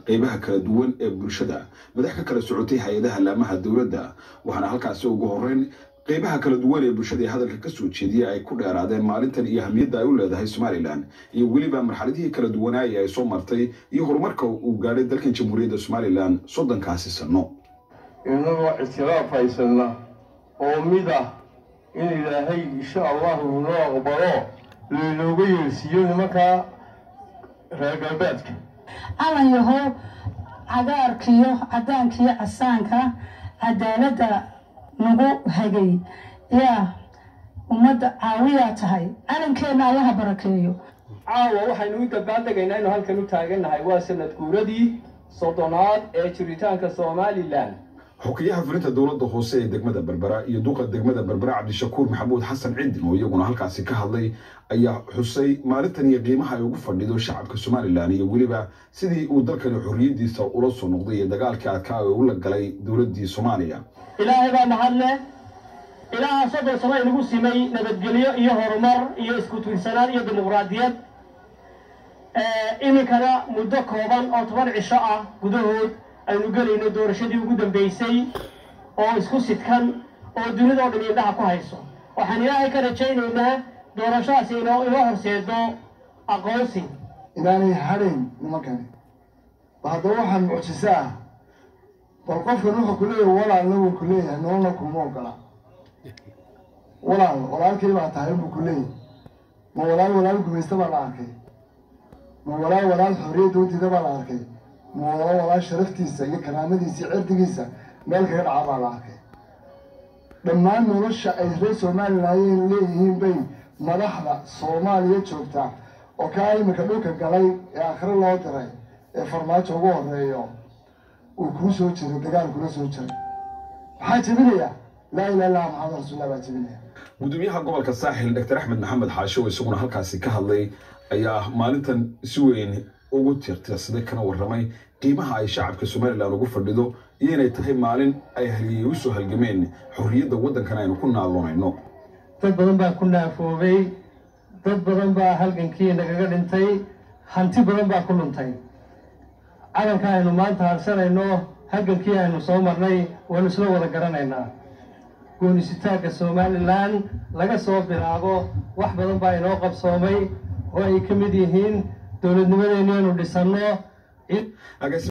qeybaha kala duwan ee bulshada madax ka kala socotay hay'adaha laamaha dawladda waxaana halkaas ugu horeyn qeybaha kala duwan ee bulshada hadalka ka soo jeediyay ay ku dheeraadeen maalintan iyo ahmiyadda ay u leedahay Somaliland iyo waliba marxaladihii kala duwanaay ay soo martay iyo horumarka uu gaaray dalkan Jamhuuriyadda Somaliland 30 sano inagoo ictiraafaysanna oo mid ah in Ilaahay insha Allah uu noo aqbalo looga yeesiyo nimanka reer galbeedka alla yahow cagaarkiyo cadaankiyo casaanka cadaaladda nagu hagay yaa ummadda caawiya tahay calankeena allaha barakeeyo caawa waxaynu u dabaaldegaynaa inuu halkan u taaganahay waa sanad guuradii 30aad ee jiritaanka Somaliland حكيها فرنت الدولة الخاصة دقمة بربرة يدوق دقمة بربرة عبد الشكور محمود حسن عندن ويقولون هالكاسي كهالي أي حسي مارتني قيمها يوقف لدو الشعب كسومالي اللاني يقولي بقى سيدي ودرك الحرية دي سأقرص ونقضية دقال كاكاوي ولا قلي دولة دي صوماليا إلهي بقى محلة إلهي صدر صماء نقول سيمي نبت قليا إيه هرمر إيه اسكوت وينسانان إيه ديمقراطيات إني كان مدة كوبان أو 8 عشاء قدهود aynu galayno doorashadii ugu dambeysay oo isku sidkan oo dunida oo dhan indhaha ku hayso waxaan ilaahay ka rajaynaynaa doorashadaas inoo horseedo aqoonsi inaanay harin nimankan baada waxaan mucjisaa bal qofkan wuxuu ku leeyahay walaal lagu ku leeyahay nolona kuma ogola walaalkii baa tahay buu ku leeyahay ma walaal gumaysta baa la arkay ma walaal xorriyadda wadida baa la arkay ولا شرفتيسا يكرامديسا عرديسا مالك يرعى بالاكي لما نرشا اجري سوماليين ليهين بي مدحدا سوماليا جوجتا oo ka imika dhulka galay ee akhir loo diray ee farmaajo ugu horeeyo uu ku soo jiray dagaal kula soo jiray waxa jibinaya la ilaha illa muhammad rasuulullah baa jibinaya gudoomiyaha gobolka saaxil Dr. Axmed Maxamed Xaasho isaguna halkaasi ka hadlay ayaa maalintan si weyn ugu tirtirsaday kana warramay qiimaha ay shacabka Somaliland ugu fadhido inay tahay maalin ay haliyay u soo halgameen xorriyadda waddankan aynu ku naalonayno dad badan baa ku naafoobay dad badan baa halgankii nagaga dhintay hanti badan baa ku luntay calanka aynu maanta harsanayno halgankii aynu soo marnay waan isla wada garanaynaa goonisitaanka Somaliland laga soo bilaabo wax badan baa inoo qabsoomay oo ay ka mid yihiin dawladnimadeenu dhisano